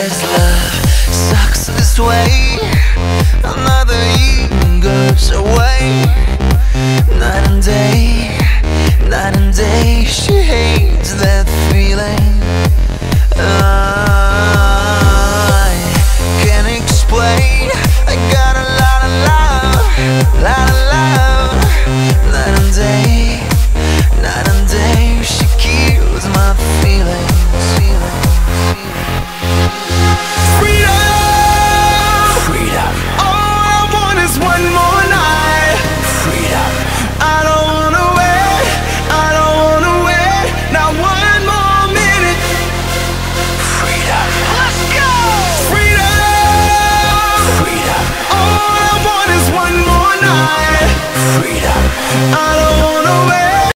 says love sucks this way. Another year goes away. Night and day she hates